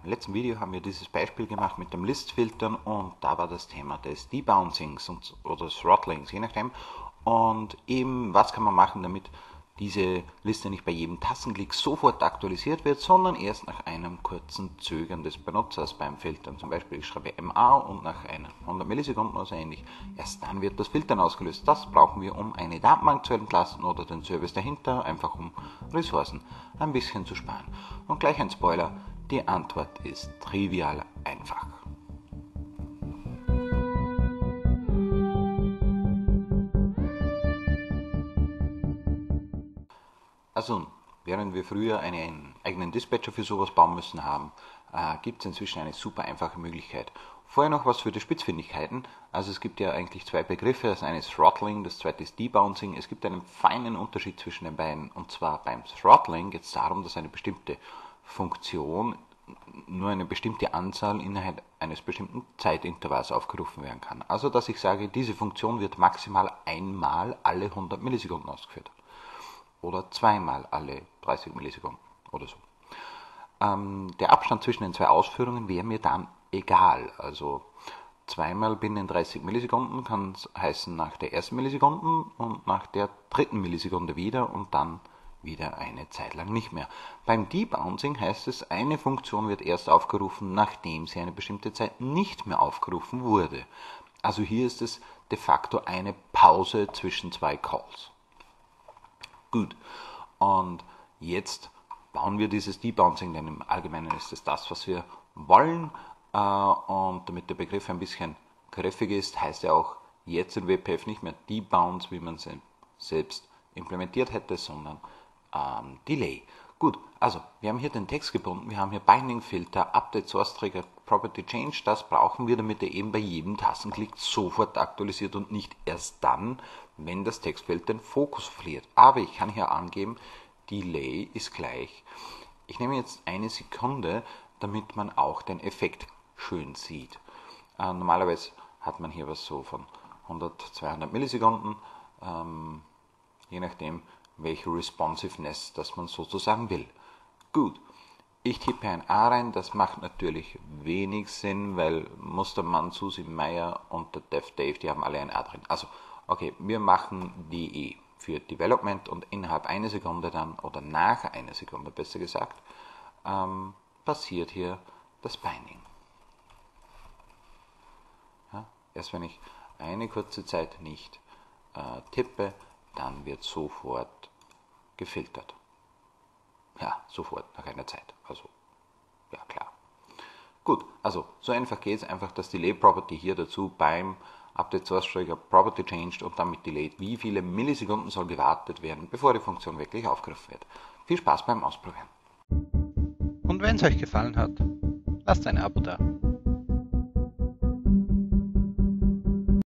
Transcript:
letzten Video haben wir dieses Beispiel gemacht mit dem Listfiltern und da war das Thema des Debouncings oder Throttlings, je nachdem. Und eben, was kann man machen, damit diese Liste nicht bei jedem Tastenklick sofort aktualisiert wird, sondern erst nach einem kurzen Zögern des Benutzers beim Filtern. Zum Beispiel ich schreibe MA und nach 100 Millisekunden oder so ähnlich, erst dann wird das Filtern ausgelöst. Das brauchen wir, um eine Datenbank zu entlasten oder den Service dahinter, einfach um Ressourcen ein bisschen zu sparen. Und gleich ein Spoiler, die Antwort ist trivial einfach. Also, während wir früher einen eigenen Dispatcher für sowas bauen müssen haben, gibt es inzwischen eine super einfache Möglichkeit. Vorher noch was für die Spitzfindigkeiten. Also es gibt ja eigentlich zwei Begriffe. Das eine ist Throttling, das zweite ist Debouncing. Es gibt einen feinen Unterschied zwischen den beiden. Und zwar beim Throttling geht es darum, dass eine bestimmte Funktion nur eine bestimmte Anzahl innerhalb eines bestimmten Zeitintervalls aufgerufen werden kann. Also dass ich sage, diese Funktion wird maximal einmal alle 100 Millisekunden ausgeführt. Oder zweimal alle 30 Millisekunden oder so. Der Abstand zwischen den zwei Ausführungen wäre mir dann egal. Also zweimal binnen 30 Millisekunden kann heißen nach der ersten Millisekunde und nach der dritten Millisekunde wieder und dann wieder eine Zeit lang nicht mehr. Beim Debouncing heißt es, eine Funktion wird erst aufgerufen, nachdem sie eine bestimmte Zeit nicht mehr aufgerufen wurde. Also hier ist es de facto eine Pause zwischen zwei Calls. Gut, und jetzt bauen wir dieses Debouncing, denn im Allgemeinen ist es das, was wir wollen. Und damit der Begriff ein bisschen griffig ist, heißt er auch jetzt in WPF nicht mehr Debounce, wie man es selbst implementiert hätte, sondern Delay. Gut, also wir haben hier den Text gebunden, wir haben hier Binding Filter, Update Source Trigger, Property Change, das brauchen wir, damit er eben bei jedem Tastenklick sofort aktualisiert und nicht erst dann, wenn das Textfeld den Fokus verliert. Aber ich kann hier angeben, Delay ist gleich. Ich nehme jetzt eine Sekunde, damit man auch den Effekt schön sieht. Normalerweise hat man hier was so von 100, 200 Millisekunden, je nachdem, welche Responsiveness das man sozusagen will. Gut, ich tippe ein A rein, das macht natürlich wenig Sinn, weil Mustermann, Susi Meier und der Dev Dave, die haben alle ein A drin. Also, okay, wir machen DE für Development und innerhalb einer Sekunde dann, oder nach einer Sekunde besser gesagt, passiert hier das Binding. Ja, erst wenn ich eine kurze Zeit nicht tippe, dann wird sofort gefiltert. Ja, sofort, nach einer Zeit. Also, ja klar. Gut, also so einfach geht es, einfach das Delay Property hier dazu beim Update Source Trigger Property Changed und damit Delayed. Wie viele Millisekunden soll gewartet werden, bevor die Funktion wirklich aufgerufen wird. Viel Spaß beim Ausprobieren. Und wenn es euch gefallen hat, lasst ein Abo da.